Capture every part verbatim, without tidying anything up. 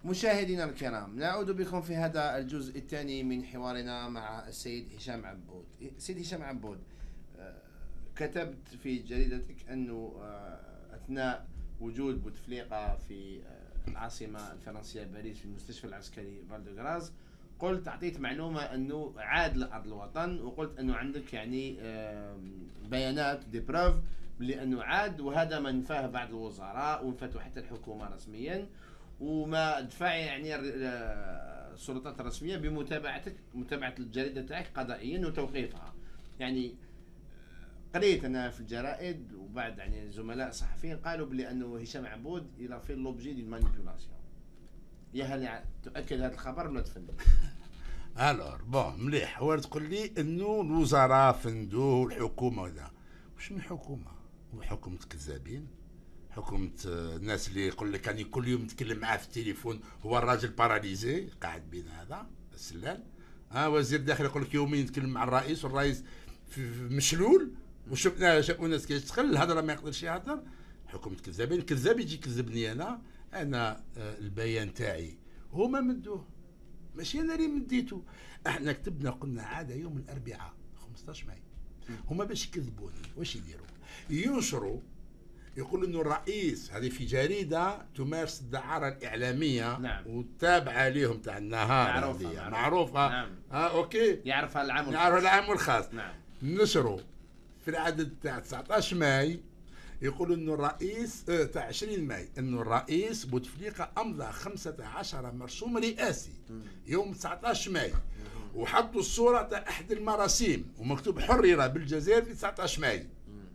مشاهدينا الكرام، نعود بكم في هذا الجزء الثاني من حوارنا مع السيد هشام عبود. سيد هشام عبود، آه، كتبت في جريدتك أنه آه، أثناء وجود بوتفليقة في آه، العاصمة الفرنسية باريس في المستشفى العسكري فالدوغراز، قلت أعطيت معلومة أنه عاد لأرض الوطن، وقلت أنه عندك يعني آه، بيانات دي بروف لأنه عاد، وهذا ما نفاه بعض الوزراء ونفته حتى الحكومة رسميا، وما دفع يعني السلطات الرسميه بمتابعتك متابعه الجريده تاعك قضائيا وتوقيفها. يعني قريت انا في الجرائد وبعد يعني زملاء صحفيين قالوا بلي انه هشام عبود الى في لوبجي دي مانيبيولاسيون. يا هل تؤكد هذا الخبر ولا تفندي؟ الور بون مليح. هو تقول لي انه الوزراء فندوه والحكومه وذا، واش من حكومه؟ وحكومه كذابين، حكومة الناس اللي يقول لك يعني كل يوم تكلم معاه في التليفون هو الراجل باراليزي قاعد بين هذا السلال. ها وزير الداخلية يقول لك يوميا يتكلم مع الرئيس والرئيس مشلول، وشفنا شافوا ناس كيشتغل الهضره ما يقدرش يهضر. حكومة كذابين، كذاب يجي يكذبني انا. انا البيان تاعي هما مدوه، ماشي انا اللي مديته. احنا كتبنا قلنا عاد يوم الاربعاء خمسطاش ماي. هما باش يكذبوني واش يديروا؟ ينشروا يقول انه الرئيس، هذه في جريده تمارس الدعاره الاعلاميه، نعم، وتابعه لهم تاع النهار، معروفه معروفه, معروفه. نعم. اه اوكي، يعرفها العام والخاص، يعرفها العام والخاص. نعم. نشروا في العدد تاع تسعطاش ماي يقول انه الرئيس اه تاع عشرين ماي انه الرئيس بوتفليقه امضى خمسة عشر مرسوم رئاسي يوم تسعطاش ماي، وحطوا الصوره تاع احد المراسيم ومكتوب حرر بالجزائر في تسعطاش ماي.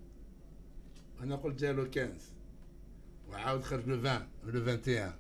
انا قلت جالو خمسة وعاود خرج لو عشرين لو واحد وعشرين.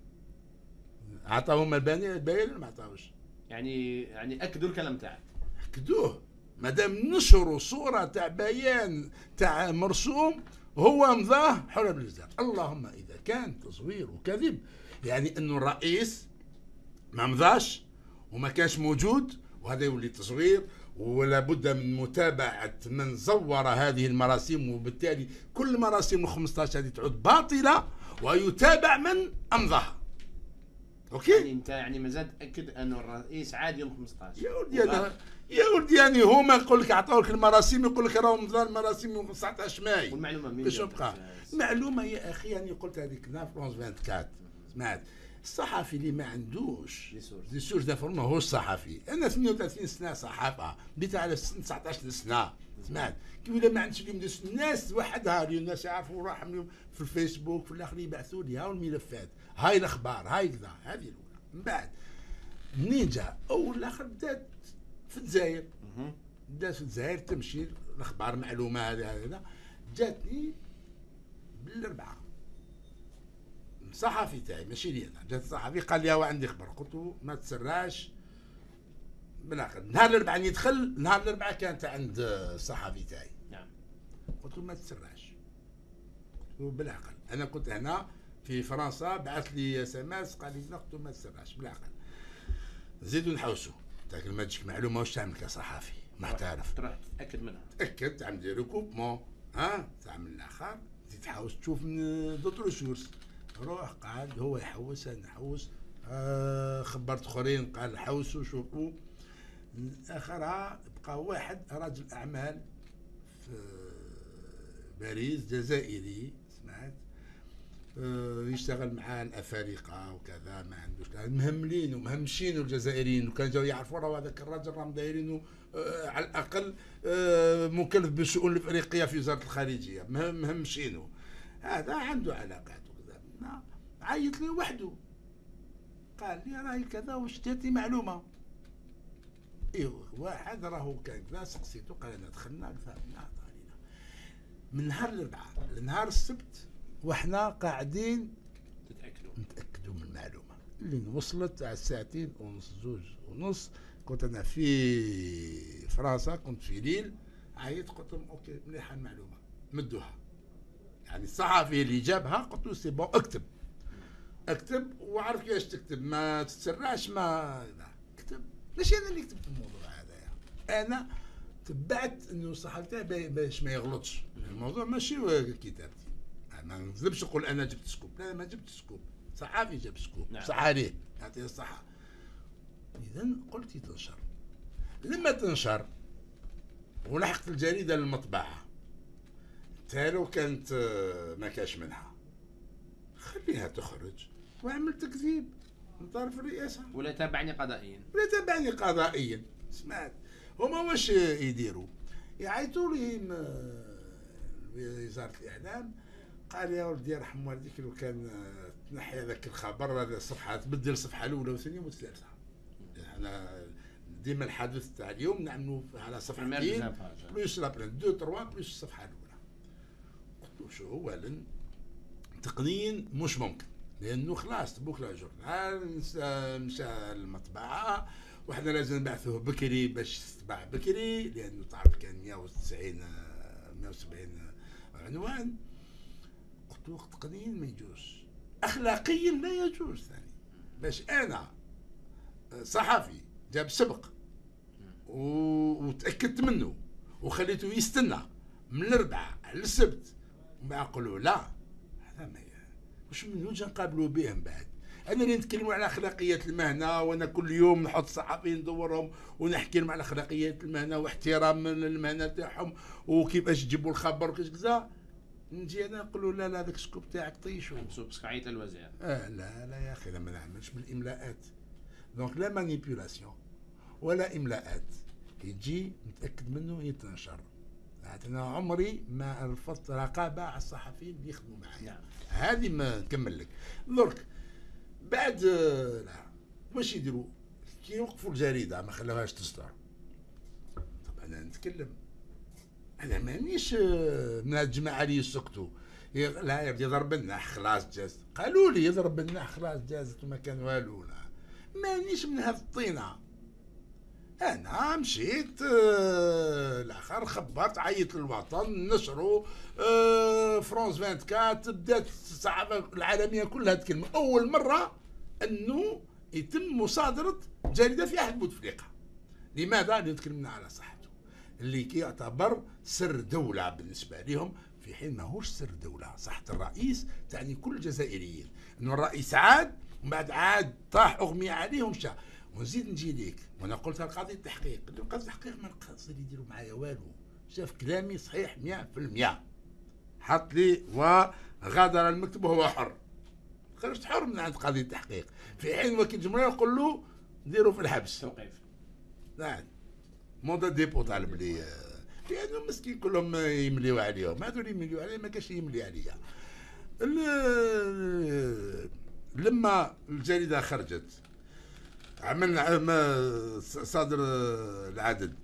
عطاهم البيان البيان ما عطاوش. يعني يعني اكدوا الكلام تاعك، اكدوه. مادام نشروا صوره تاع بيان تاع مرسوم هو مضاه حر بالجزائر. اللهم اذا كان تزوير وكذب، يعني انه الرئيس ما مضاش وما كانش موجود، وهذا يولي تزوير، ولا بد من متابعه من زور هذه المراسيم، وبالتالي كل مراسيم خمسطاش هذه تعود باطله ويتابع من امضاها. اوكي؟ يعني انت يعني مازال تاكد انه الرئيس عاد يوم خمسطاش؟ يا ولدي انا يا ولدي يعني هما يقول لك عطاوك المراسيم، يقول لك راهم مضى المراسيم يوم تسعطاش ماي. والمعلومه من باش نبقى المعلومه يا اخي؟ يعني قلت هذيك فرونس أربعة وعشرين سمعت الصحفي اللي ما عندوش دي سورس دافورماسيون هو الصحفي. انا ثمانية وثلاثين سنه صحافه، بديت على سن تسعطاش سنه سمعت كي ولا ما عندش اليوم الناس وحدها، اليوم الناس يعرفوا روحهم في الفيسبوك في الاخر يبعثوا لي هاو الملفات، هاي الاخبار، هاي كذا. هذه الاولى. من بعد منين جا اول الاخر بدات في الجزائر، بدات في الجزائر تمشي الاخبار معلومه هذه هذا. جاتني بالاربعاء الصحفي تاعي ماشي لي انا، جات الصحفي قال لي هو عندي خبر. قلت له ما تسراش بالاخر. نهار الاربعاء ندخل، نهار الاربعاء كانت عند الصحفي تاعي. نعم. قلت له ما تسراش. قلت له بالعقل انا كنت هنا في فرنسا، بعث لي اس ام اس قال لي لا. قلت له ما تسراش بالعقل، زيدوا نحوسوا. تاكل ما تجيك معلومه واش تعمل كصحفي محترف؟ تروح تاكد منها، تاكد تعمل دي ريكوبمون، ها تعمل الاخر تزيد تحوس تشوف من دوتر سورس. روح قعد هو يحوس انا نحوس، آه خبرت اخرين قال حوسوا شوفوا. اخرها بقى واحد راجل اعمال في باريس جزائري سمعت، آه يشتغل مع الافارقه وكذا، ما عندوش مهملين ومهمشين الجزائريين، وكان جاو يعرفوا راه هذاك الراجل راهم دايرينه آه على الاقل آه مكلف بالشؤون الافريقيه في وزاره الخارجيه، مهمشينه. هذا عنده علاقات وكذا. عيط لي وحده قال لي راهي كذا واش جاتني معلومه. ايوه واحد راهو كان كذا، سقسيته قال انا دخلنا كذا من نهار الاربعاء لنهار السبت وحنا قاعدين تتاكدوا نتاكدوا من المعلومه اللي وصلت على الساعتين ونص زوج ونص. كنت انا في فرنسا، كنت في ليل. عيط قلت لهم اوكي مليحه المعلومه مدوها. يعني الصحفي اللي جابها قلت له سي بون اكتب اكتب وعرف كيفاش تكتب، ما تتسرعش، ما اكتب. ماشي انا اللي كتبت الموضوع هذا يعني. انا تبعت انه الصحفي تاعي باش ما يغلطش. الموضوع ماشي كتابتي، ما نكذبش نقول انا جبت سكوب، لا ما جبت سكوب. صحافي جاب سكوب نعم. صح عليه يعطيه الصحه. اذا قلت تنشر، لما تنشر ولحقت الجريده للمطبعه، حتى لو كانت ما كاش منها خليها تخرج واعمل تكذيب من طرف الرئاسه، ولا تابعني قضائيا، ولا تابعني قضائيا. سمعت هما واش يديروا؟ يعيطوا لي وزاره الاعلام، قال يا ولدي يرحم والديك لو كان تنحي هذاك الخبر، هذا الصفحه تبدل الصفحه الاولى والثانيه والثالثه. احنا ديما الحدث تاع اليوم نعملوا على صفحتين بلوس لابرين دو تروا بلوس الصفحه الاولى. قلت له شو اولا تقنيا مش ممكن، لانه خلاص بوك لا جورنال مشى المطبعه وحنا لازم نبعثوه بكري باش تتباع بكري، لانه تعرف كان مئة وتسعين مئة وسبعين عنوان. قلت له تقنيا ما يجوز، اخلاقيا لا يجوز ثاني. باش انا صحفي جاب سبق وتاكدت منه وخليته يستنى من الاربعاء على السبت وما يقولوا لا، هذا ما واش من وجه نقابلوا به من بعد. انا اللي نتكلم على اخلاقيات المهنه، وانا كل يوم نحط صحفيين ندورهم ونحكي لهم على اخلاقيات المهنه واحترام المهنه تاعهم وكيفاش تجيبوا الخبر وكاش كذا، نجي انا نقول له لا لا هذاك السكوب تاعك طيشو مسوق عيط الوزير. اه لا لا يا اخي انا ما نعملش بالاملاءات. دونك لا مانيبيولاسيون ولا املاءات، كي تجي متاكد منه يتنشر. انا عمري ما رفضت رقابه على الصحفيين اللي يخدموا معايا. نعم. هذه ما نكمل لك. درك بعد لا واش يديروا كي يوقفوا الجريده ما خلاوهاش تصدر. طب انا نتكلم، انا مانيش من هاد الجماعه اللي يسكتوا لا يضرب النح خلاص جازت. قالوا لي يضرب النح خلاص جازت وما كان والو. لا مانيش من هاد الطينه. انا مشيت الاخر خبرت عيط للوطن نشروا فرانس أربعة وعشرين بدات الصحافه العالميه كلها تكلم اول مره انه يتم مصادره جريده في عهد بوتفليقه. لماذا؟ لان تكلمنا على صحته اللي يعتبر سر دوله بالنسبه لهم، في حين ماهوش سر دوله. صحه الرئيس تعني كل الجزائريين، انه الرئيس عاد ومن بعد عاد طاح اغمي عليه ومشى. ونزيد نجي ليك وانا قلتها لقاضي التحقيق، قلت له قاضي التحقيق ما نقصد يديروا معايا والو، شاف كلامي صحيح مئة بالمئة، حط لي وغادر المكتب وهو حر. خرجت حر من عند قاضي التحقيق، في حين وكيل الجمهوريه يقول له ديروا في الحبس توقيف. نعم موضا ديبو طالب لي، لانه مسكين كلهم يمليو عليهم، هذو اللي يمليو عليه ما كاش يملي عليا. لما الجريده خرجت عملنا صادر العدد،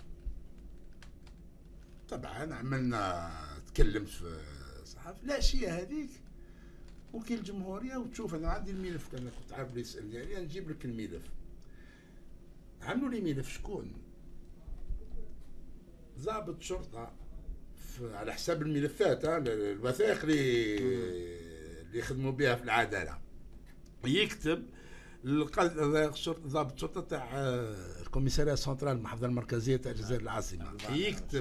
طبعا عملنا تكلمت في الصحافه العشيه هذيك وكيل الجمهوريه وتشوف انا عندي الملف، انا كنت عارف اللي يسالني عليه نجيب لك الملف. عملوا لي ملف شكون؟ ضابط شرطه على حساب الملفات الوثائق اللي اللي يخدموا بها في العداله، يكتب ضابط شرطه تاع الكوميساريه السنترال المحافظه المركزيه تاع الجزائر العاصمه، يكتب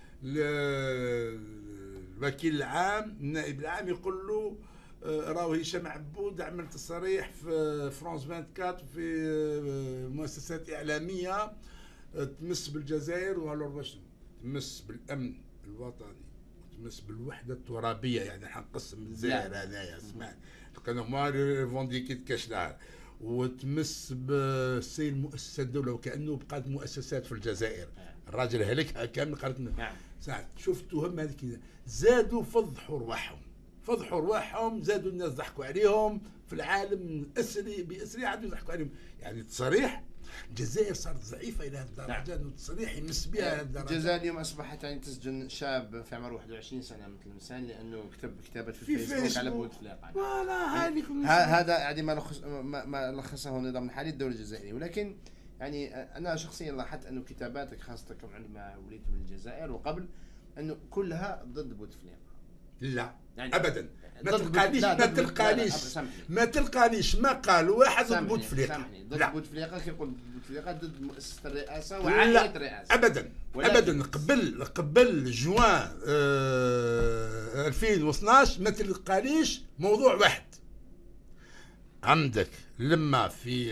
الوكيل العام النائب العام يقول له راهو هشام عبود عمل تصريح في فرانس أربعة وعشرين في مؤسسات اعلاميه تمس بالجزائر، وقالوا واش تمس بالامن الوطني وتمس بالوحده الترابيه، يعني حنقسم الجزائر هنايا سمعت كانوا هما ريفونديكي كاشلار، وتمس بسي المؤسسات الدوله وكانه بقات مؤسسات في الجزائر. الراجل هلك كامل قالت نعم ساعات شفتوا هم هذيك زادوا فضحوا رواحهم فضحوا رواحهم زادوا الناس ضحكوا عليهم في العالم اسري باسري عادوا يضحكوا عليهم. يعني تصريح الجزائر صارت ضعيفه الى هذه الدرجه انه التصريح يمس بها الجزائر اليوم اصبحت يعني تسجن شاب في عمر واحد وعشرين سنه مثل الانسان لانه كتب كتابات في, في الفيسبوك على بوتفليقه. فوالا هذيك هذا يعني ما لخص ما, ما لخصه النظام الحالي الدوله الجزائريه. ولكن يعني انا شخصيا لاحظت انه كتاباتك خاصه عندما وليت من الجزائر وقبل انه كلها ضد بوتفليقه. لا يعني ابدا ما تلقانيش ما تلقانيش ما تلقانيش ما قال واحد ضد بوتفليقه. سامحني ضد بوتفليقه كيقول بوتفليقه ضد مؤسسه الرئاسه وعائله الرئاسه. ابدا ابدا قبل قبل جوان آه ألفين واثناش ما تلقانيش موضوع واحد. عندك لما في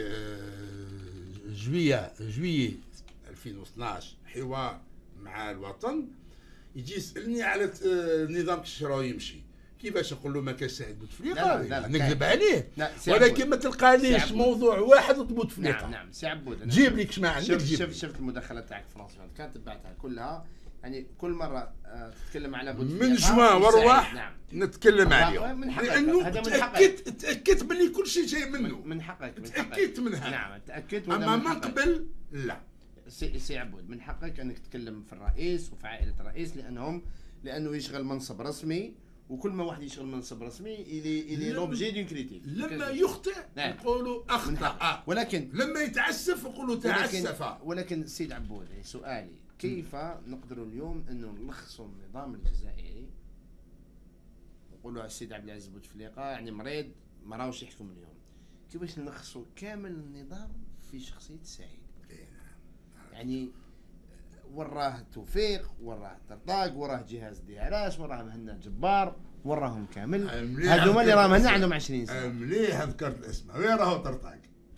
آه، جوية جوية ألفين واثناش حوار مع الوطن، يجي يسالني على آه، نظام الشراء يمشي كيفاش، نقول له ما كاش سعيد بوتفليقه نكذب عليه، ولكن ما تلقانيش موضوع واحد بوتفليقه. نعم نعم سي عبود، جيب لك ما عندك. شفت شفت شفت المداخلات تاعك في فرنسا كانت تبعتها كلها، يعني كل مره آه تتكلم على بوتفليقه من جوان ورواح. نعم. نتكلم عليه من حقك، لانه تاكدت تاكدت باللي كل شيء جاي منه، من حقك تاكدت منها. نعم تاكدت، اما من قبل لا. سي, سي عبود من حقك انك تتكلم في الرئيس وفي عائله الرئيس، لانهم لانه يشغل منصب رسمي، وكل ما واحد يشغل منصب رسمي الي الي لوبجي دون كريتيك. لما يخطئ نقولوا اخطا، ولكن لما يتعسف نقولوا تعسف. ولكن, ولكن سيد عبود سؤالي، كيف نقدروا اليوم انه نلخصوا النظام الجزائري، نقولوا على السيد عبد العزيز بوتفليقه يعني مريض ما راهوش يحكم اليوم، كيفاش نلخصوا كامل النظام في شخصيه سعيد؟ يعني وراه توفيق، وراه طرطاق، وراه جهاز دي عراش، وراه مهنا جبار، وراهم كامل. هذوما اللي راهم هنا عندهم عشرين سنه. مليح ذكرت الاسماء. وين راهو طرطاق؟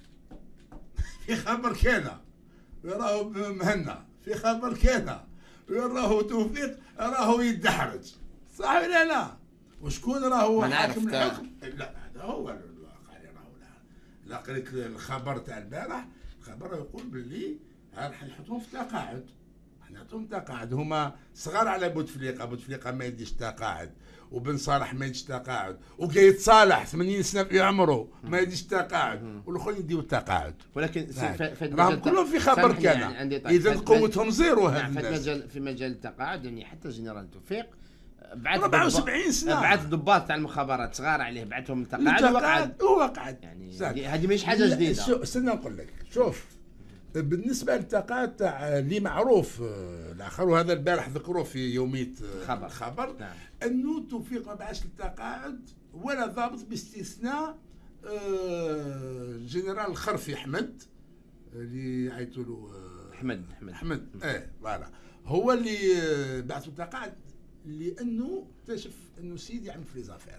في خبر كان. وين راهو مهنا؟ في خبر كان. وين راهو توفيق؟ راهو يدحرج. صح ولا لا؟ وشكون راهو حاكم الحكم؟ لا هذا هو الواقع اللي راهو. لا لا قريت الخبر تاع البارح، الخبر يقول باللي حنحطهم في تقاعد. حنحطهم تقاعد، هما صغار على بوتفليقه، بوتفليقه ما يديش تقاعد، وبن صالح ما يديش تقاعد، وقايد صالح ثمانين سنه في عمره ما يديش تقاعد، والاخرين يديو التقاعد. ولكن راهم كلهم في خبر كان. يعني اذا قوتهم زيرو هذا الناس. في مجال في مجال التقاعد يعني حتى جنرال توفيق بعث أربعة وسبعين سنه، بعث ضباط تاع المخابرات صغار عليه، بعثهم التقاعد وقعد وقعد. يعني هذه مش حاجه جديده. استنى نقول لك، شوف بالنسبه للتقاعد تاع اللي معروف الاخر، وهذا البارح ذكروه في يوميه خبر, خبر نعم. انه توفيق ما بعثش التقاعد ولا ضابط باستثناء جنرال الخرفي احمد اللي عيطوا له احمد احمد احمد ايه فوالا، هو اللي بعثوا التقاعد لانه اكتشف انه سيدي يعمل في ليزافير.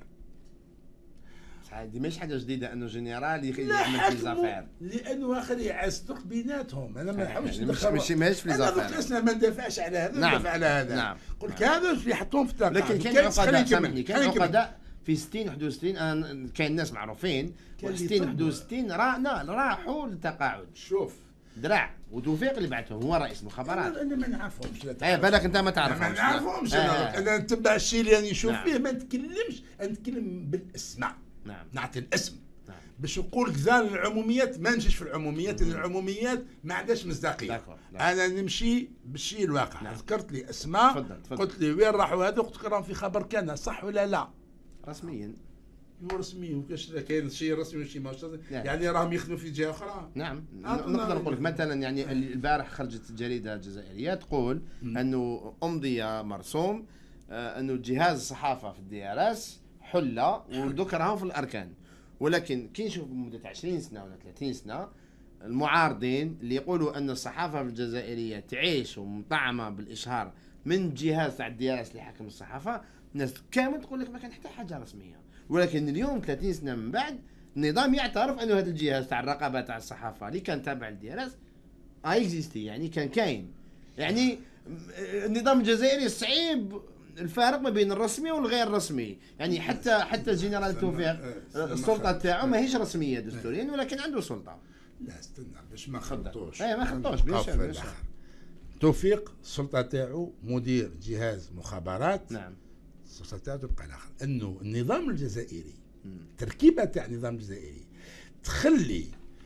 هذه مش حاجه جديده انه جنرال يعمل في ليزافير، لانه اخر يعصدق بيناتهم. انا ما نحاولش يعني ندخل مش ماهيش في ليزافير. انا ذكرنا ما ندافعش على هذا، نعم. ندافع على هذا. نعم. قلت هذا اللي يحطوهم في التقاعد. لكن كان عقداء سامحني، كان عقداء في ستين واحد وستين. انا كاين ناس معروفين ستين واحد وستين را راحوا للتقاعد. شوف دراع وتوفيق اللي بعثهم هو رئيس المخابرات. انا ما نعرفهمش. اي بالك انت ما تعرفهمش. ما نعرفهمش. انا انا نتبع الشيء اللي راني نشوف فيه، ما نتكلمش، نتكلم بالاسماء. نعم. نعطي الاسم. نعم. باش نقول كذا العموميات ما نمشيش في العموميات، لان العموميات ما عندهاش مصداقيه. انا نمشي بالشيء الواقع. نعم. ذكرت لي اسماء. تفضل تفضل. قلت لي وين راحوا هذو، قلت راهم في خبر كان، صح ولا لا؟ رسميا. هو رسمي، وكاش كاين شيء رسمي وشيء ماهوش رسمي. يعني راهم يخدموا في جهه اخرى. نعم. نقدر نقول لك مثلا يعني البارح خرجت جريده جزائريه تقول انه امضي مرسوم انه جهاز الصحافه في الدي ار اس حله ودوك راهم في الاركان. ولكن كي نشوف مده عشرين سنه ولا ثلاثين سنه المعارضين اللي يقولوا ان الصحافه في الجزائريه تعيش ومطعمه بالاشهار من جهاز تاع الدي ار اس اللي حاكم الصحافه، الناس كامل تقول لك ما كان حتى حاجه رسميه. ولكن اليوم ثلاثين سنه من بعد النظام يعترف انه هذا الجهاز تاع الرقابه تاع الصحافه اللي كان تابع للدي ار اس اكزيستي، يعني كان كاين. يعني النظام الجزائري صعيب الفارق ما بين الرسمي والغير رسمي. يعني حتى حتى الجنرال توفيق السلطه تاعو ماهيش رسميه دستوريا، ولكن عنده سلطه. لا استنى باش ما خلطوش. اي ما خلطوش بيان. توفيق السلطه تاعو مدير جهاز مخابرات. نعم. السلطه تاعو تبقى الاخر. انه النظام الجزائري، التركيبه تاع النظام الجزائري تخلي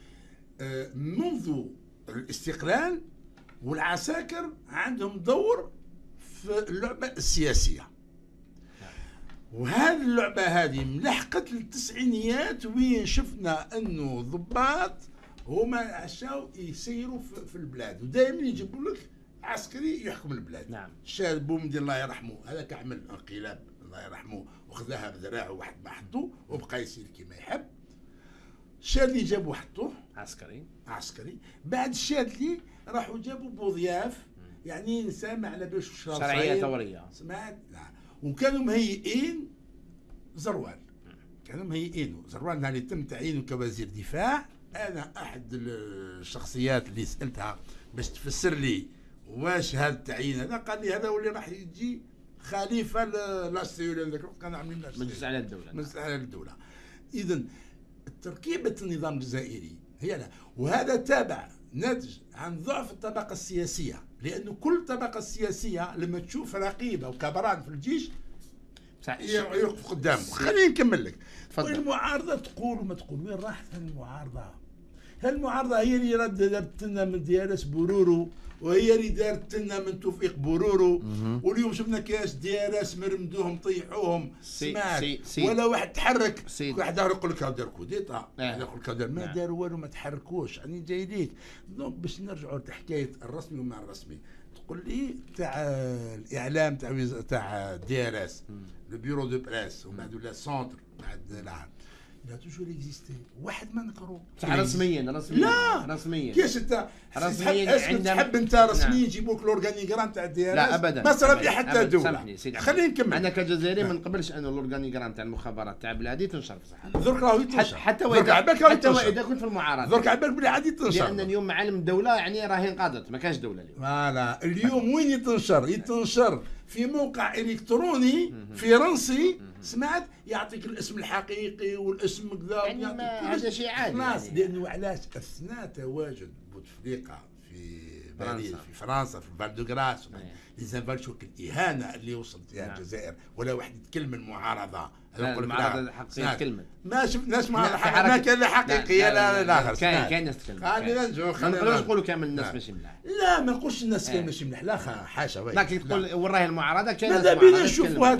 منذ الاستقلال والعساكر عندهم دور في اللعبه السياسيه. وهذه اللعبه هذه ملحقت للتسعينيات، وين شفنا انه ضباط هما عشاو يسيروا في البلاد، ودائما يجيبوا لك عسكري يحكم البلاد. نعم. الشاذ بومدي الله يرحمه هذاك عمل انقلاب الله يرحمه، وخذاها بذراعه واحد ما حطوه وبقى يسير كما يحب. الشاذلي جابوا حطوه عسكري عسكري. بعد الشاذلي راحوا جابوا بوضياف، يعني انسان ما على بالوش شرعيه ثوريه سمعت. لا وكانوا مهيئين زروال، كانوا مهيئينه. زروان اللي تم تعيينه كوزير دفاع، انا احد الشخصيات اللي سالتها باش تفسر لي واش هذا التعيين هذا، قال لي هذا هو اللي راح يجي خليفه لاسيول ذاك الوقت كانوا عاملين مجلس اعلى الدوله. مجلس اعلى الدوله. اذا تركيبه النظام الجزائري هي لا، وهذا تابع ناتج عن ضعف الطبقه السياسيه، لانه كل طبقه سياسيه لما تشوف رقيبه وكبران في الجيش يوقف قدامه. خليني نكمل لك. المعارضه تقول وما تقول، وين راحت المعارضه؟ هالمعارضه هي اللي دارت لنا من ديالس بورورو، وهي اللي دارت لنا من توفيق بورورو، واليوم شفنا كاس ديالس مرمدوهم طيحوهم. سمعت ولا واحد تحرك، واحد يقول لك دار كوديتا، يقول لك ما داروا والو، ما تحركوش. يعني جاي ليك دونك باش نرجعوا لحكايه الرسمي وما الرسمي. تقول لي تاع الاعلام تاع تاع دي ار اس، لو بيرو دو بريس، ومن بعد ولا سونتر بعد العام، لا توجور اكزيستي. واحد ما نكرو رسميا رسميا لا رسميا كيش انت رسميا عندما تحب انت رسميا يجيبوا لك الاورغانيغرام تاع الدي ار اس؟ لا ابدا، ما صرا في حتى دوله. خلينا نكمل. انا كجزائري ما نقبلش ان الاورغانيغرام تاع المخابرات تاع بلادي تنشر في الصحافه. درك راهو يتنشر حتى واذا حتى واذا كنت في المعارضه، درك على بالك بلي عادي تنشر، لان اليوم معالم الدوله يعني راهي انقاضت، ما كانش دوله اليوم. فوالا اليوم وين يتنشر؟ يتنشر في موقع الكتروني فرنسي، سمعت، يعطيك الاسم الحقيقي والاسم كذا، يعني هذا شيء عادي يعني. لانه علاش اثناء تواجد بوتفليقه في باريس في فرنسا في فال دو غراس، لازال شوك الاهانه اللي وصلت لها الجزائر، ولا واحد يتكلم المعارضه. المعارضه الحقيقيه تكلمت، ما شفناش معارضه، ما كان لا حقيقيه لا لا اخر. كاين كاين ناس تتكلم. خلينا نجو، ما نقدروش نقولوا كامل الناس ماشي ملاح. لا ما نقولش الناس كامل ماشي ملاح، لا حاشا. لكن تقول وين راهي المعارضه؟ كاين ماذا بينا نشوفوها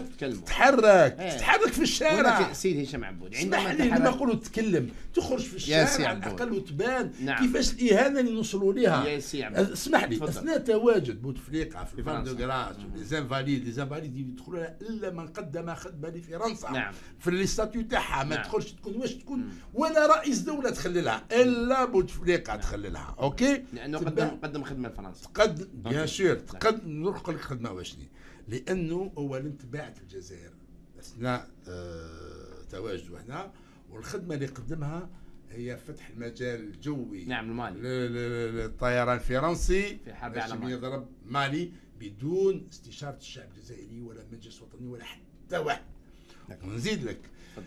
تتحرك تتحرك في الشارع. سيدي هشام عبود، عندما لما نقولوا تتكلم تخرج في الشارع على الاقل وتبان كيفاش الاهانه اللي نوصلوا لها. اسمح لي، اثناء تواجد بوتفليقه في فال دو غراس ولي زانفاليد، لي زانفاليد يدخلوا الا من قدم خدمه لفرنسا. نعم. في الاستاتيو تاعها ما تدخلش تكون واش تكون ولا رئيس دوله تخللها، الا بوتفليقه تخللها. اوكي، لانه قدم قدم خدمه لفرنسا. قد بيان سور قد نقول لك خدمه واشني، لانه اولا تباعت الجزائر اثناء آه تواجده هنا، والخدمه اللي قدمها هي فتح المجال الجوي، نعم، المالي للطيران الفرنسي في حرب العالم يضرب مالي بدون استشاره الشعب الجزائري ولا مجلس وطني ولا حتى واحد. ونزيد لك،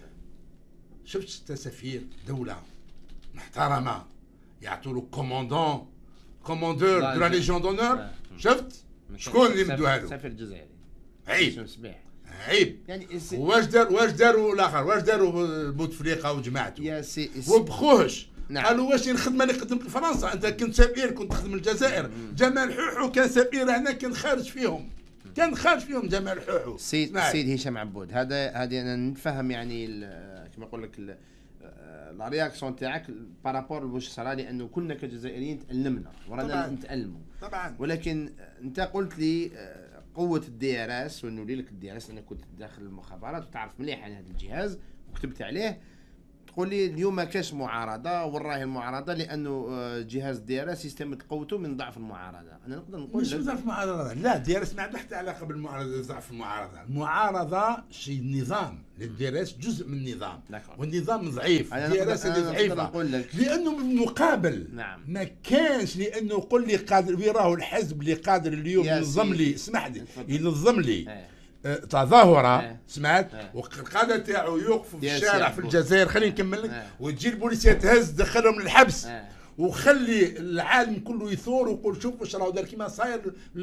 شفت سفير دولة محترمة يعطوا له كوموندون كوموندور دو لا ليجيون دونور، شفت شكون اللي مدوها له؟ سفير جزائري. عيب عيب يعني. واش دار واش داروا الاخر؟ واش داروا بوتفليقه وجماعته؟ يا سي وبخوش. نعم. قالوا واش الخدمه اللي قدمت لفرنسا؟ انت كنت سفير، كنت تخدم الجزائر. جمال حوحو كان سفير هنا، كان خارج فيهم، كان خارج فيهم جمال حوحو. سيد سيد هشام عبود، هذا هذه انا نتفهم يعني كما نقول لك لا رياكسيون تاعك بارابور واش صرا، لانه كنا كجزائريين تألمنا ورانا نتألموا طبعا. ولكن انت قلت لي قوه الدي ار اس، وانه لي لك الدي ار اس، انا كنت داخل المخابرات وتعرف مليح عن هذا الجهاز وكتبت عليه. تقول لي اليوم ما كاش معارضه، وراهي المعارضه لانه جهاز دي ار اس يستمد قوته من ضعف المعارضه. انا نقدر نقول مش ضعف المعارضه، لا، دي ار اس ما عندها حتى علاقه بالمعارضه، ضعف المعارضه. المعارضه شيء نظام، الدي ار اس جزء من النظام، والنظام ضعيف. الدي ار اس ضعيفه لانه بالمقابل نعم. ما كانش، لانه قل لي قادر وين راهو الحزب اللي قادر اليوم ينظم لي، اسمح لي، ينظم لي تظاهره، سمعت، والقاده تاعو يوقفوا في الشارع في الجزائر. خليني نكمل لك. وتجي البوليسيه تهز تدخلهم للحبس، وخلي العالم كله يثور ويقول شوف واش راهو دار كيما صاير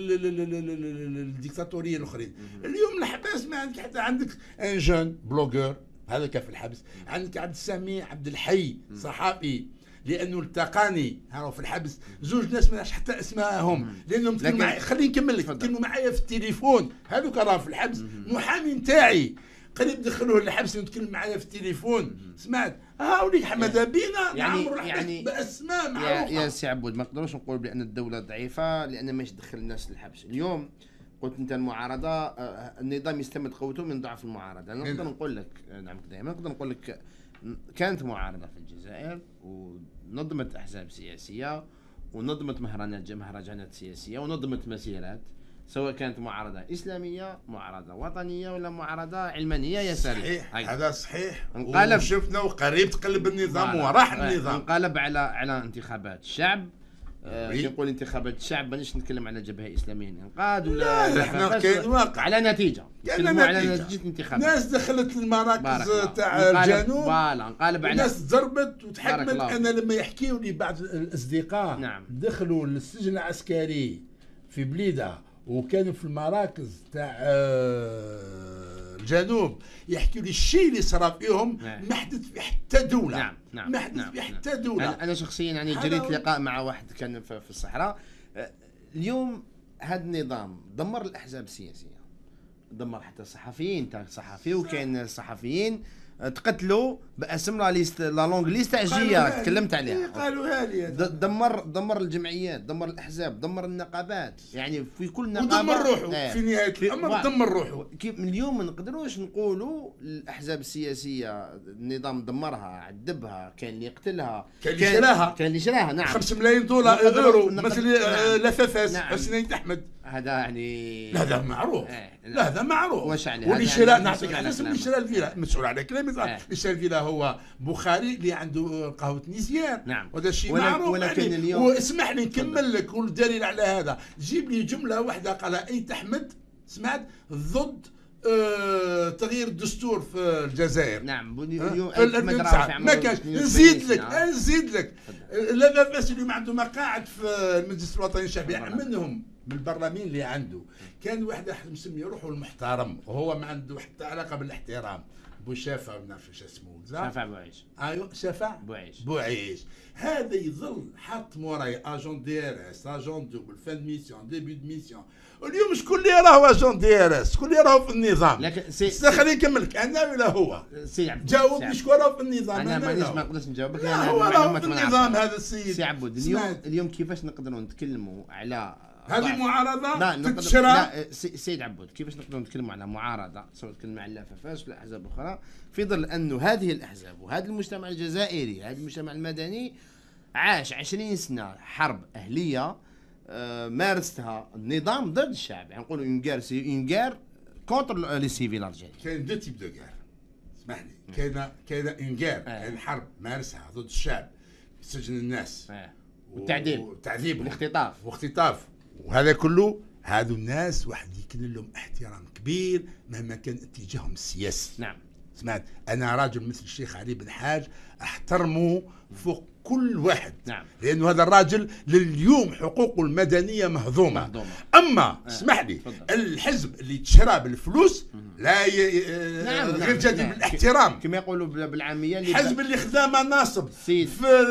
الديكتاتوريه الاخرين. اليوم الحبس ما عندك حتى، عندك ان جون بلوغور هذا كان في الحبس، عندك عبد السميع عبد الحي صحافي، لانه التقاني راهو في الحبس، زوج ناس ما نعرفش حتى اسمائهم، لانهم تكلموا معايا. خليني نكمل لك، تكلموا معايا في التليفون، هذوك راهو في الحبس. المحامي نتاعي قريب دخلوه للحبس ويتكلم معايا في التليفون، سمعت، هاوليك حماده بينا يعني يعني باسماء معروفه. يا, يا سي عبود، ما نقدروش نقول بان الدوله ضعيفه لان ماش تدخل الناس للحبس. اليوم قلت انت المعارضه النظام يستمد قوته من ضعف المعارضه. انا نقدر نقول لك نعم دائما نقدر نقول لك كانت معارضه في الجزائر ونظمت احزاب سياسيه ونظمت مهرجانات مهرجانات سياسيه ونظمت مسيرات، سواء كانت معارضة إسلامية، معارضة وطنية، ولا معارضة علمانية يسارية. صحيح، هذا صحيح. انقلب، وشفنا وقريب تقلب النظام وراح النظام، انقلب على على انتخابات الشعب. آه نقول انتخابات الشعب، مانيش نتكلم على جبهه اسلاميه انقاذ ولا لا، احنا كاين واقع على نتيجه، نتكلموا على نتيجه انتخابات. ناس دخلت المراكز تاع الجنوب، فوالا انقلب على ناس تزربت وتحكمت. انا لما يحكيوا لي بعض الاصدقاء نعم. دخلوا للسجن العسكري في بليده وكانوا في المراكز تاع الجنوب، يحكوا لي الشيء اللي صرا فيهم نعم. ما حدث في حتى دوله. نعم نعم ما حدث نعم. في حتى نعم. دوله. انا شخصيا يعني جريت لقاء مع واحد كان في الصحراء. اليوم هذا النظام دمر الاحزاب السياسيه، دمر حتى الصحفيين. تاع صحفي وكاين صحفيين تقتلوا باسم لا ليست لا لونغ ليست تاعجيه تكلمت عليها. قالوها لي دمر دمر الجمعيات، دمر الاحزاب، دمر النقابات. يعني في كل نقابه ودمر روحه. آه. في نهايه الامر دمر روحه. كيف اليوم ما نقدروش نقولوا الاحزاب السياسيه النظام دمرها، عذبها، كان اللي يقتلها، كان اللي شراها، كان اللي شراها. نعم، خمسة ملايين دولار اورو مثل لفافاس حسنين احمد. هذا يعني لا هذا معروف. آه. لا هذا معروف. واش عليه؟ واللي شرا نعطيك على اسم اللي شرا الفيلا، مسؤول على كلامي. اللي شرا الفيلا هو بخاري اللي عنده قهوه نيزيان. نعم، وهذا شيء معروف. ولكن يعني اليوم واسمح لي نكمل لك، والدليل على هذا جيب لي جمله واحده قالها ايت احمد سمعت ضد آه تغيير الدستور في الجزائر. نعم، اليوم ما كانش. نزيد لك نزيد لك لا باس اليوم عنده مقاعد في المجلس الوطني الشعبي، منهم من البرلمان اللي عنده كان واحد مسمي روحه المحترم، وهو ما عنده حتى علاقه بالاحترام. بوشافع ما نعرفش اسمه. شافع بوعيش. ايوه شافع بوعيش. بوعيش هذا يظل حاط موراي اجون دي ار اس، اجون دوبل، فان ميسيون، ديبي دو ميسيون. اليوم شكون اللي راهو اجون دي ار اس؟ شكون اللي راهو في النظام؟ لكن سي خليني نكمل لك. انا ولا هو؟ سي عبود جاوبني شكون راهو في النظام؟ انا مانيش ما نقدرش نجاوبك. انا هو راهو في النظام هذا السيد. سي عبود اليوم اليوم كيفاش نقدروا نتكلموا على هذه معارضه؟ لا تتشرى؟ لا سيد عبود، كيفاش نقدروا نتكلموا على معارضه سواء تكلمنا على لافافاس ولا احزاب اخرى في ظل انه هذه الاحزاب وهذا المجتمع الجزائري، هذا المجتمع المدني عاش عشرين سنه حرب اهليه آه مارستها النظام ضد الشعب. يعني نقولوا اون غير سي اون غير كونتر لي سيفيل الجيري. كاين دو تيب دو غير، اسمح لي. كاين كاين اون غير، كاين حرب مارسها ضد الشعب، سجن الناس آه. والتعذيب والتعذيب والاختطاف واختطاف وهذا كله. هذو الناس واحد يكن لهم احترام كبير مهما كان اتجاههم السياسي. نعم سمعت. انا راجل مثل الشيخ علي بن حاج احترمه فوق كل واحد. نعم. لانه هذا الراجل لليوم حقوقه المدنيه مهضومه, مهضومة. اما اسمح آه. لي فضل. الحزب اللي تشرى بالفلوس لا ي... نعم. غير جدير نعم. بالاحترام كما يقولوا بالعاميه. الحزب اللي خذا مناصب في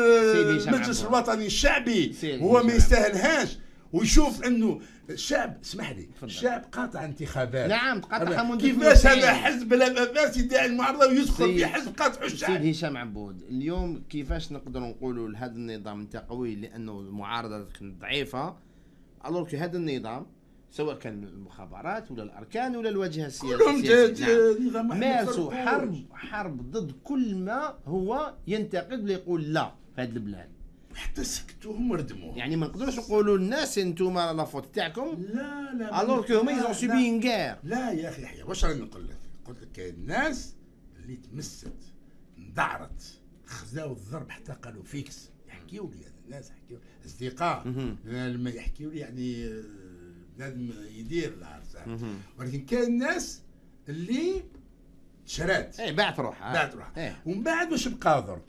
المجلس الوطني الشعبي هو ما يستاهلهاش، ويشوف انه الشعب اسمح لي الشعب قاطع انتخابات. نعم قاطعها منذ كيفاش هذا حزب لا باس يدعي المعارضه ويدخل في حزب قاطع الشعب. سيد هشام عبود اليوم كيفاش نقدروا نقولوا لهذا النظام انت قوي لانه المعارضه كانت ضعيفه؟ الوغ هذا النظام سواء كان المخابرات ولا الاركان ولا الواجهه السياسيه كلهم نعم. مارسوا حرب حرب ضد كل ما هو ينتقد ويقول لا في هذه البلاد. حتى سكتوهم وردموهم. يعني ما نقدروش نقولوا للناس انتوما لا تاعكم. لا لا الوغ كو هما يزون سوبي اون غير. لا يا اخي يحيى واش راني نقول لك؟ قلت لك كاين الناس اللي تمست انذعرت خذاو الضرب حتى قالوا فيكس. يحكيوا لي هذا الناس يحكيوا اصدقاء لما يحكيوا لي يعني بنادم يدير العرسه. ولكن كاين الناس اللي شرات اي باعت روحها باعت روحها ومن بعد واش بقى درك؟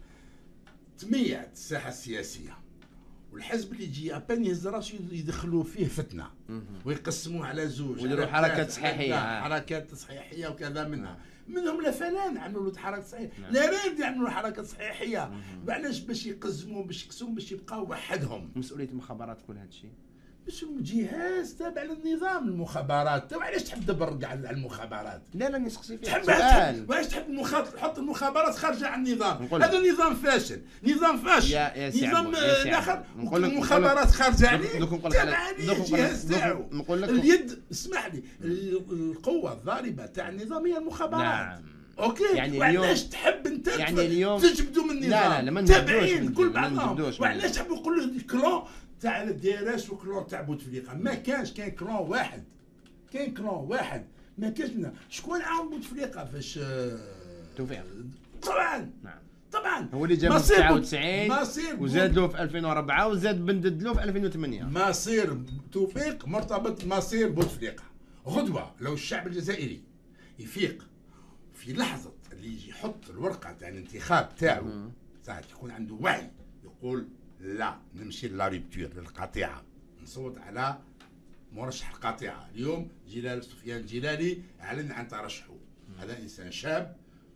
تميعت الساحه السياسيه والحزب اللي يجي ابان يهز راسو يدخلوا فيه فتنه ويقسموه على زوج ويديروا حركات تصحيحيه حركات تصحيحيه وكذا منها. منهم لا فلان عملوا له حركه صحيحيه لا راد يعملوا حركه صحيحيه. علاش؟ باش يقزموا باش يكسوهم باش يبقاو وحدهم. مسؤوليه المخابرات تقول هذا الشيء؟ باش جهاز تابع للنظام المخابرات. تو علاش تحب تبرق على المخابرات؟ لا لا نسقسي فيه تحب سؤال. علاش تحب المخاط... تحط المخابرات خارجه عن النظام؟ هذا نظام فاشل، نظام فاشل، يا يا نظام اخر. المخابرات خارجه عليه تابع الجهاز تاعو. اليد اسمح لي القوه الضاربه تاع النظام هي المخابرات. نعم. اوكي يعني وعلاش تحب انت يعني اليوم تجبدوا من النظام؟ لا لا لا ما تابعين كل بعضهم. وعلاش تحب يقولوا كلون تاع الديراس وكلون تاع بوتفليقه، ما كانش، كان كلون واحد، كان كلون واحد، ما كانش منها. شكون عاون بوتفليقه فاش توفيق؟ طبعا نعم طبعا هو اللي جاب في تسعة وتسعين مصير وزاد له في ألفين وأربعة وزاد بندد له في ألفين وثمانية. مصير توفيق مرتبط مصير بوتفليقه. غدوه لو الشعب الجزائري يفيق في لحظه اللي يجي يحط الورقه تاع الانتخاب تاعو، ساعه يكون عنده وعي، يقول لا نمشي لا ريبتور للقطيعه، نصوت على مرشح القطيعه. اليوم جلال سفيان جلالي اعلن عن ترشحه، هذا انسان شاب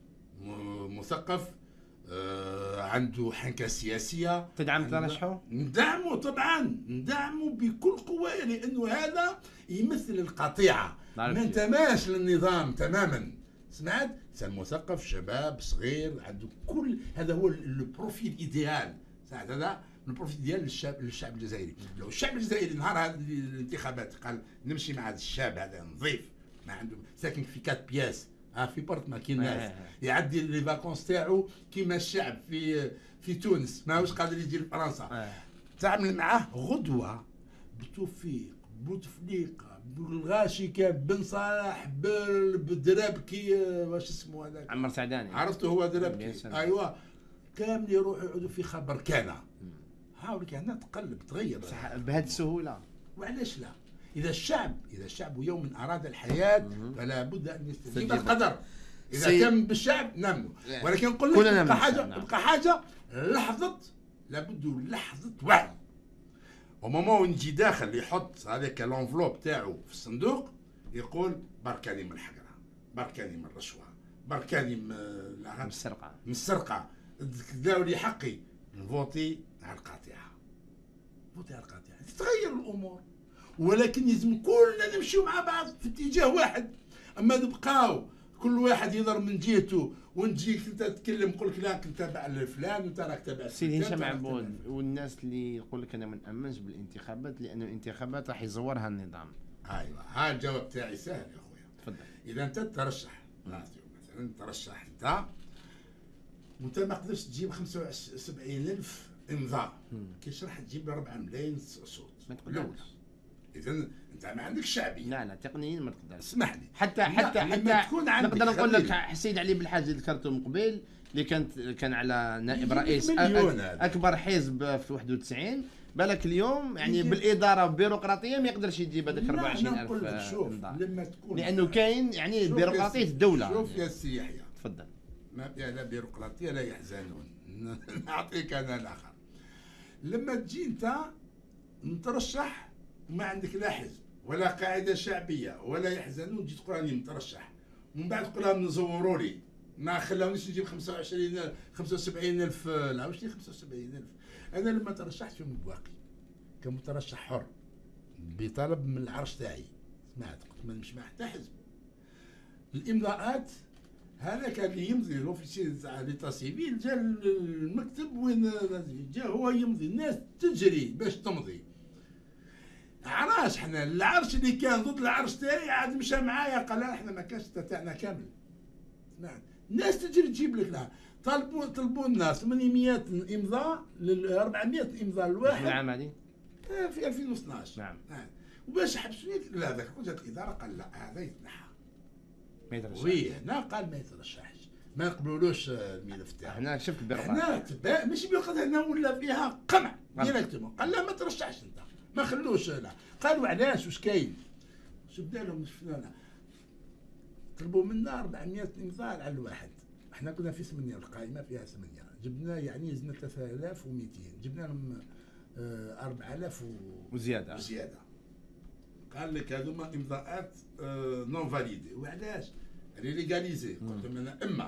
مثقف، آه عنده حنكه سياسيه. تدعم ترشحه؟ ندعمه طبعا، ندعمه بكل قوه، لانه هذا يمثل القطيعه، ما انتماش للنظام تماما. سمعت؟ انسان مثقف، شباب صغير، عنده كل هذا هو البروفيل ايديال. ساعات هذا البروفيل ديال للشعب للشعب الجزائري. لو الشعب الجزائري نهار هذه الانتخابات قال نمشي مع هذا الشاب هذا نظيف، ما عنده ساكن في كات بياس، ها في بارتما كي الناس، يعدي لي فاكونس تاعو كيما الشعب في في تونس، ماهوش قادر يجي لفرنسا. تعمل معاه غدوه بتوفيق، بوتفليقه، بالغاشي، كان بن صالح، بالدرابكي، واش اسمه هذاك؟ عمر سعداني. عرفته هو درابكي، ايوا، كامل يروحوا يعودوا في خبر كان. حاول كان تقلب تغير بهذه السهوله. وعلاش لا؟ اذا الشعب اذا الشعب يوم اراد الحياه فلا بد ان يستجيب القدر. اذا كان بالشعب نعم، ولكن نقول لك بقى حاجه بقى حاجه لحظه، لابد لحظه وعي. وماما نجي داخل يحط هذاك لونفلوب تاعو في الصندوق، يقول بركاني من الحقره، بركاني من الرشوه، بركاني من السرقه، من السرقه، داو لي حقي، نفوتي على القاطعه، نفوتي على القاطعه، تتغير الامور. ولكن لازم كلنا نمشيو مع بعض في اتجاه واحد. اما نبقاو كل واحد يضرب من جهته، ونجيك انت تتكلم نقول لك لا كنت تابع لفلان وانت راك تابع سيدي هشام عبود. والناس اللي يقول لك انا ما نامنش بالانتخابات لان الانتخابات راح يزورها النظام. ايوه، ها الجواب تاعي سهل يا خويا. تفضل. اذا انت ترشح مثلا، ترشح انت وانت ما قدرتش تجيب خمسة وسبعين ألف امضاء، كيفاش راح تجيب أربعة ملايين صوت؟ ما تقدرش. اذا انت ما عندكش شعبيه. لا لا تقنيا ما تقدرش. اسمح لي. حتى حتى حتى نقدر نقول لك حسيد علي بالحاج اللي ذكرته من قبل، اللي كانت كان على نائب رئيس اكبر حزب في واحد وتسعين، بالك اليوم يعني بالاداره والبيروقراطيه ما يقدرش يجيب هذاك أربعة وعشرين ألف امضاء، لما تكون لانه كاين يعني بيروقراطيه الدوله. شوف يا سي يحيى، تفضل. ما فيها لا بيروقراطيه لا يحزنون. نعطيك انا الاخر. لما تجي انت مترشح وما عندك لا حزب ولا قاعده شعبيه ولا يحزنون، تجي تقول راني مترشح، ومن بعد تقول لهم نزوروا لي، ما خلاونيش نجيب خمسة وعشرين خمسة وسبعين ألف. لا واش خمسة وسبعين ألف؟ انا لما ترشحت في مبواقي كمترشح حر بطلب من العرش تاعي، سمعت قلت ما نمشي مع حتى حزب. الامضاءات هذا كان اللي يمضي لوفيسير تاع ليتا سيفيل، جا المكتب وين جا هو يمضي، الناس تجري باش تمضي. عراش حنا العرش اللي كان ضد العرش تاعي عاد مشى معايا قال لا احنا ما كانش تاعنا كامل. سمعت الناس تجري تجيب لك لها، طلبوا طلبوا الناس ثمانمائة امضاء ل أربعمائة امضاء الواحد في العام هذه في ألفين واثناش. نعم. وباش حبسوني لا ذاك وجات الاداره قال لا هذا يتنحى ما يترشحش. وي هنا قال ما يترشحش، ما يقبلولوش الملف تاعه. هنا شفت البيروقراطيه، هنا تبا ماشي بيقعد هنا ولا فيها قمع ديريكتومون، قال لا ما ترشحش انت، ما خلوش. لا قالوا علاش واش كاين؟ شوف دارهم شفنا طلبوا منا أربعمائة امضاء على الواحد، احنا كنا في ثمانية، القائمه فيها ثمانية، جبنا يعني زدنا ثلاثة آلاف ومئتين، جبنا لهم أربعة آلاف وزياده وزياده. قال لك هذوما امضاءات اه نون فاليدي. وعلاش؟ ريليغاليزي. قلت لهم انا اما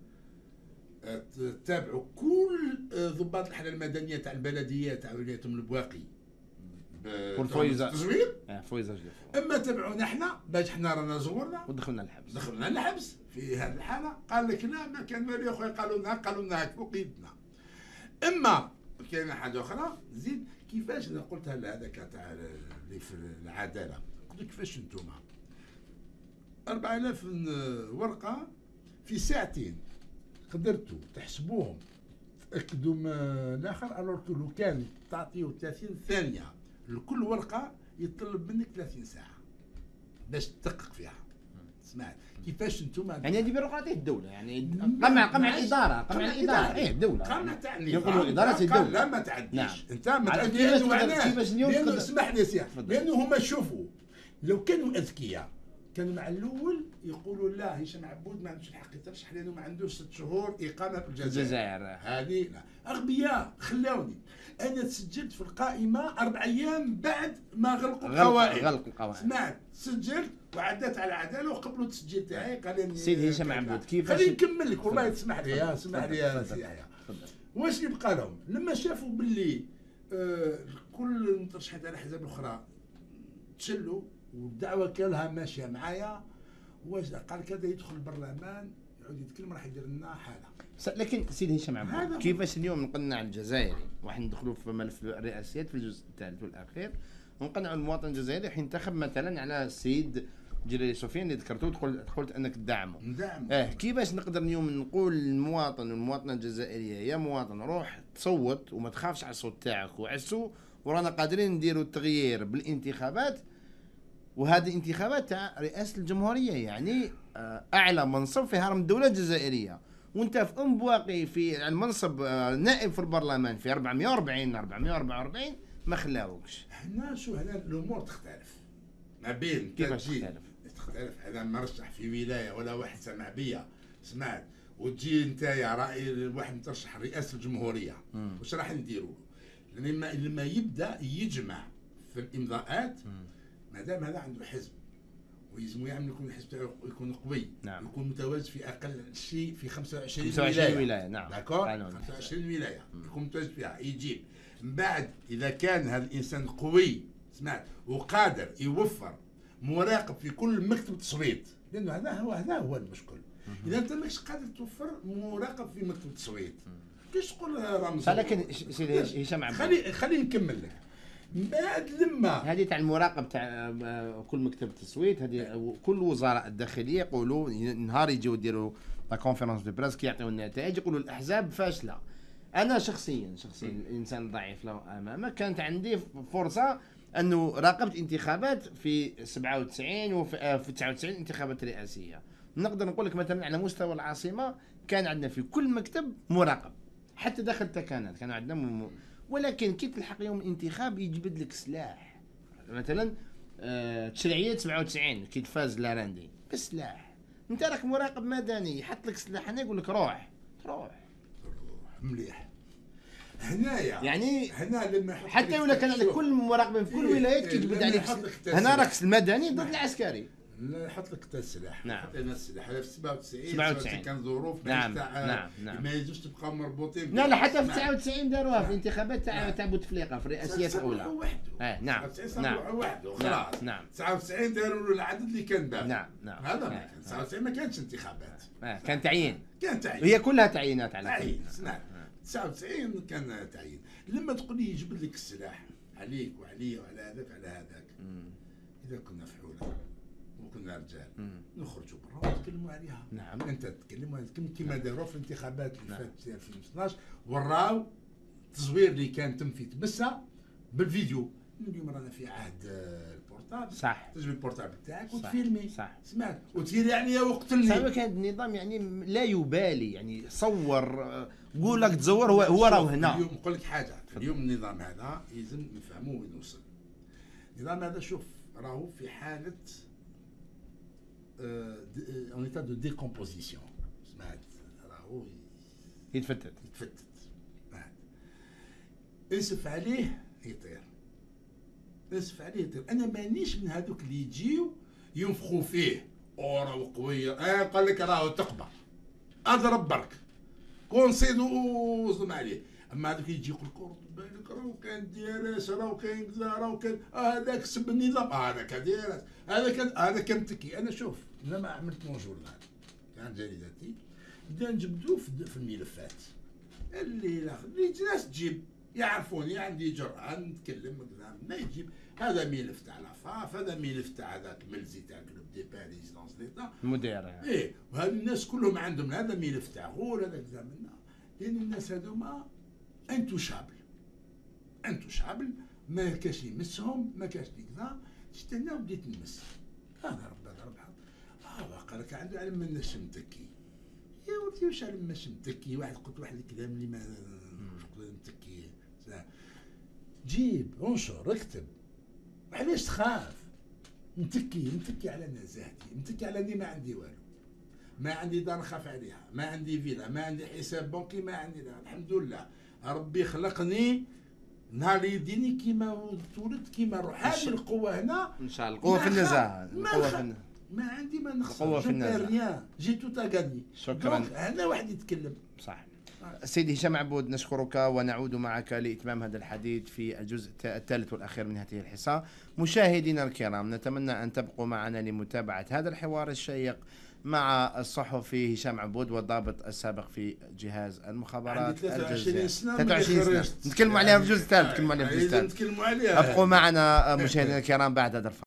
تتابعوا كل ضباط الحاله المدنيه تاع البلديه تاع ولايه البواقي بالفويزه التزوير، اه فويزه، اما تبعونا احنا باش حنا رانا زورنا ودخلنا الحبس، دخلنا الحبس في هذه الحاله. قال لك لا ما كان والو يا خويا، قالوا لنا قالوا لنا هاك فوق يدنا. اما كاينه حاجه اخرى زيد، كيفاش انا قلتها لهذاك تاع اللي في العداله، قلت له كيفاش انتوما أربعة آلاف ورقه في ساعتين قدرتوا تحسبوهم اكدوا الاخر الوغ لو كان تعطيه ثلاثين ثانيه لكل ورقه يطلب منك ثلاثين ساعه باش تدقق فيها. سمعت كيفاش انتم يعني هذه بيروقراطيه الدوله يعني قمع قمع الاداره قمع الاداره ايه الدوله قمع تاع يقولوا اداره الدوله لا ما تعديش. نعم. انت ما تعديش كيفاش اليوم لانه اسمح لي سي لانه هما شوفوا لو كانوا اذكياء كانوا مع الاول يقولوا لا هشام عبود ما عندوش الحق يترشح لانه ما عندوش ست شهور اقامه في الجزائر. الجزائر هذه اغبياء خلاوني انا تسجلت في القائمه اربع ايام بعد ما غلقوا القوائم. غلقوا القوائم سمعت سجلت وعدت على العداله وقبلوا التسجيل تاعي قال لي سيدي هشام عبود كيفاش خليني نكمل لك والله تسمح لي يا سمح لي يا سي يحيى. واش اللي بقى لهم لما شافوا باللي آه كل المترشحين تاع الاحزاب الاخرى تشلوا والدعوه كلها ماشيه معايا واش قال كذا يدخل البرلمان يعود يتكلم راح يدير لنا حاله. لكن سيدي هشام عبود كيفاش اليوم نقنع الجزائري واحد ندخلوا في ملف الرئاسيات في الجزء الثالث والاخير ونقنعوا المواطن الجزائري ينتخب مثلا على السيد جلالي سفيان اللي ذكرته قلت قلت انك تدعمه. ندعم. اه كيفاش نقدر اليوم نقول للمواطن والمواطنه الجزائريه يا مواطن روح تصوت وما تخافش على الصوت تاعك وعسوا ورانا قادرين نديروا التغيير بالانتخابات وهذه انتخابات تاع رئاسه الجمهوريه يعني اعلى منصب في هرم الدوله الجزائريه وانت في ام بواقي في المنصب نائب في البرلمان في أربعمائة وأربعين أربعمائة وأربعة وأربعين ما خلاوكش. هنا شو هنا الامور تختلف ما بين كيفاش تختلف؟ تختلف انا مرشح في ولايه ولا واحد سمع بيا سمعت وتجي انت يا راي واحد مترشح رئاسه الجمهوريه واش راح نديروا له؟ لما لما يبدا يجمع في الامضاءات ما دام هذا عنده حزب ويلزم يعمل يكون الحزب تاعو يكون قوي. نعم. يكون متواجد في اقل شيء في خمسة وعشرين خمسة وعشرين ولايه, ولاية. نعم داكور خمسة وعشرين ولايه يكون متواجد فيها يجيب من بعد اذا كان هذا الانسان قوي سمعت وقادر يوفر مراقب في كل مكتب تصويت لانه هذا هو هذا هو المشكل. اذا انت ماكش قادر توفر مراقب في مكتب التصويت كيش تقول رمز. لكن سيدي هشام عبود خلي خليني نكمل لك من بعد لما هذه تاع المراقب تاع كل مكتب التصويت هذه كل وزراء الداخليه يقولوا نهار يجيو يديروا لا كونفيرونس دو بريس كي يعطيو النتائج يقولوا الاحزاب فاشله. انا شخصيا شخصيا الانسان ضعيف لو امامك كانت عندي فرصه انه راقبت انتخابات في سبعة وتسعين وفي تسعة وتسعين انتخابات رئاسيه. نقدر نقول لك مثلا على مستوى العاصمه كان عندنا في كل مكتب مراقب حتى داخل التكانات كانوا عندنا م... ولكن كي تلحق يوم الانتخاب يجبد لك سلاح مثلا آه تشريعيه سبعة وتسعين كي تفاز لاراندي بسلاح انت راك مراقب مدني يحط لك سلاح هنا يقول لك روح تروح مليح. هنايا يعني هنا لما حتى ولا كان عندك كل مراقبين في كل ولايات كيجبد عليك هنا راك المدني ضد العسكري. لا يحط لك حتى السلاح. نعم. حطينا السلاح هذا في سبعة وتسعين سبعة وتسعين كان ظروف نعم. تاع نعم. نعم. ما يجوش تبقى مربوطين. لا لا حتى في تسعة وتسعين داروها في الانتخابات تاع تاع بوتفليقه في الرئاسيات الاولى. اه نعم. نعم. وحده خلاص. نعم. تسعة وتسعين داروا له العدد اللي كان باقي. نعم. نعم. هذا ما كان تسعة وتسعين ما كانش انتخابات. اه كان تعيين. كان تعيين. هي كلها تعيينات على تعيين. نعم. تسعة وتسعين كان تعيين. لما تقول لي يجبد لك السلاح عليك وعلي وعلى هذاك على هذاك. اذا كنا فحوله وكنا رجال نخرجوا برا ونتكلموا عليها. نعم. انت تتكلم وانا نتكلم كما داروا في الانتخابات اللي فاتت في ألفين واثناش وراو التصوير اللي كان تم في تبسه بالفيديو. اليوم رانا في عهد البورتابل صح تجيب البورتابل تاعك وتفيلمي صح سمعت وتيري عليا وقتلني. صح كان النظام يعني لا يبالي يعني صور قول لك تزور هو هو راه هنا. اليوم نقول لك حاجه اليوم النظام هذا لازم نفهموه وين وصل. النظام هذا شوف راهو في حاله اون ايتا دو ديكومبوزيسيون سمعت راهو يتفتت يتفتت اسف عليه يطير اسف عليه يطير. انا مانيش من هذوك اللي يجيو ينفخوا فيه او راهو قويه اه قال لك راهو تقبى اضرب برك كونسيدو وصدم عليه. اما هذوك يجي يقول لك بالك راهو كان ديراس راهو كاين كذا راهو كان هذاك سب النظام هذاك ديراس هذا كان هذا كان تكي. انا شوف انا ما عملت مون جورنال كان جريدتي بدنا نجبدوه في الملفات اللي اللي ناس تجيب يعرفوني عندي جرأة نتكلم قدام ما يجيب هذا ملف تاع لافاف هذا ملف تاع هذاك ملزي تاع كلوب دي باريس دونس ليتا مدير ايه وهذو الناس كلهم عندهم هذا ملف تاع غول هذا كذا منا لان الناس هذوما انتوشابل انتوشابل، ما كاش يمسهم، ما كاش ديك ذا، تستنى وبديت نمس. هذا رب هذا رب اه واقع راك عنده علم من الناس متكي. يا ولدي واش علم الناس متكي؟ واحد قلت واحد الكلام اللي ما متكي. جيب انشر اكتب، علاش تخاف؟ متكي متكي على نزاهتي، متكي على اني ما عندي والو، ما عندي دار نخاف عليها، ما عندي فيلا، ما عندي حساب بنكي، ما عندي لا. الحمد لله ربي خلقني نهار اللي يديني كيما تولدت كيما نروح. هذه القوه هنا ان شاء الله، القوه في النزاهه، القوه في النزاهه، ما عندي ما نخسر، القوه في النزاهه، جي تو تاغاني. شكرا. هذا واحد يتكلم صح. سيدي هشام عبود، نشكرك ونعود معك لإتمام هذا الحديث في الجزء الثالث والأخير من هذه الحصة. مشاهدينا الكرام، نتمنى أن تبقوا معنا لمتابعة هذا الحوار الشيق مع الصحفي هشام عبود والضابط السابق في جهاز المخابرات ثلاثة سنة ثلاثة وعشرين سنة. نتكلموا عليها في الجزء الثالث، نتكلموا عليها في الجزء الثالث. نتكلموا عليها. ابقوا معنا مشاهدينا الكرام بعد هذا الفاصل.